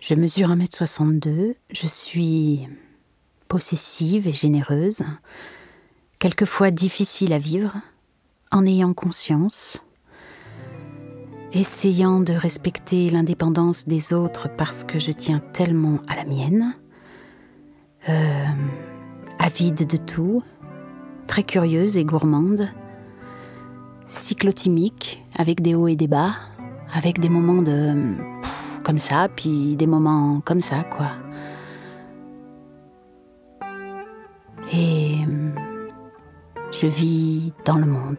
Je mesure 1,62 m, je suis possessive et généreuse, quelquefois difficile à vivre, en ayant conscience, essayant de respecter l'indépendance des autres parce que je tiens tellement à la mienne, avide de tout, très curieuse et gourmande, cyclotimique, avec des hauts et des bas, avec des moments de comme ça, puis des moments comme ça, quoi. Et je vis dans le monde.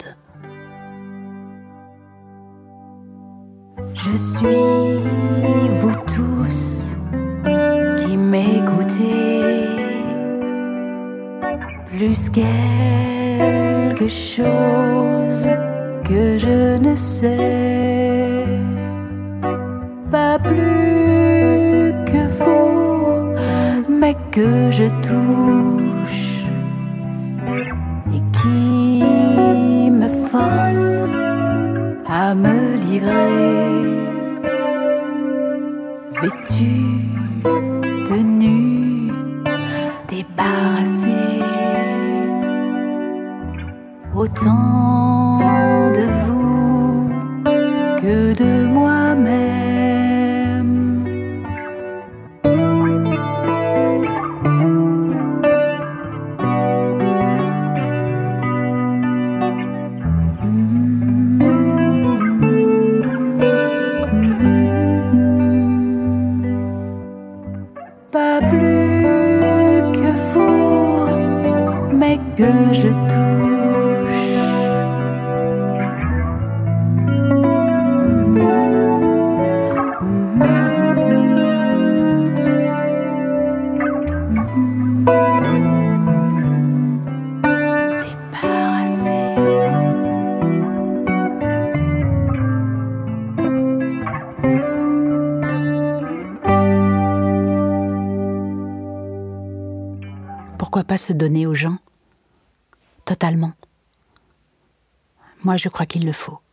Je suis vous tous qui m'écoutez, plus quelque chose que je ne sais, pas plus que vous, mais que je touche et qui me force à me livrer, vêtue de nu, débarrassée, autant de vous que de moi-même. Pas plus que vous, mais que je touche. Débarrassée. Pourquoi pas se donner aux gens ? Totalement. Moi, je crois qu'il le faut.